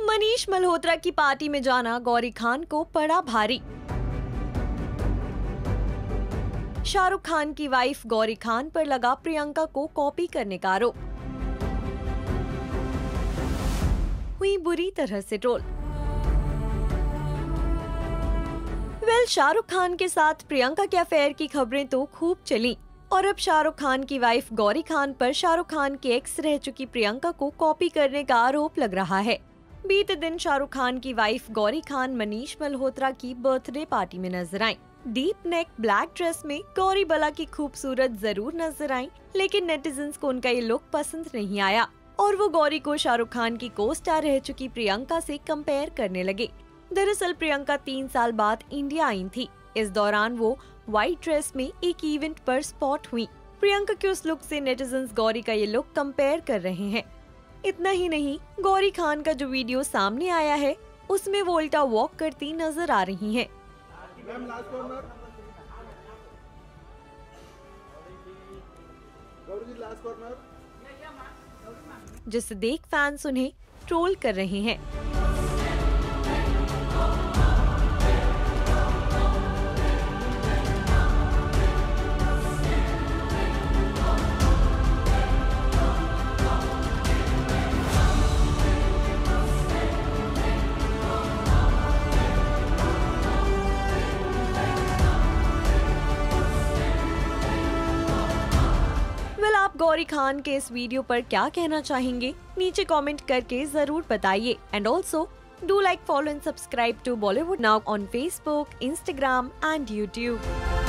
मनीष मल्होत्रा की पार्टी में जाना गौरी खान को पड़ा भारी। शाहरुख खान की वाइफ गौरी खान पर लगा प्रियंका को कॉपी करने का आरोप। हुई बुरी तरह से ट्रोल। शाहरुख खान के साथ प्रियंका के अफेयर की खबरें तो खूब चली और अब शाहरुख खान की वाइफ गौरी खान पर शाहरुख खान की एक्स रह चुकी प्रियंका को कॉपी करने का आरोप लग रहा है। बीते दिन शाहरुख खान की वाइफ गौरी खान मनीष मल्होत्रा की बर्थडे पार्टी में नजर आई। डीप नेक ब्लैक ड्रेस में गौरी बला की खूबसूरत जरूर नजर आई, लेकिन नेटिजन्स को उनका ये लुक पसंद नहीं आया और वो गौरी को शाहरुख खान की को स्टार रह चुकी प्रियंका से कंपेयर करने लगे। दरअसल प्रियंका 3 साल बाद इंडिया आई थी। इस दौरान वो व्हाइट ड्रेस में एक इवेंट पर स्पॉट हुई। प्रियंका के उस लुक से नेटिजन्स गौरी का ये लुक कंपेयर कर रहे हैं। इतना ही नहीं, गौरी खान का जो वीडियो सामने आया है उसमें वो उल्टा वॉक करती नजर आ रही हैं। जिसे देख फैंस उन्हें ट्रोल कर रहे हैं। आप गौरी खान के इस वीडियो पर क्या कहना चाहेंगे? नीचे कमेंट करके जरूर बताइए। And also do like, follow and subscribe to Bollywood now on Facebook, Instagram and YouTube।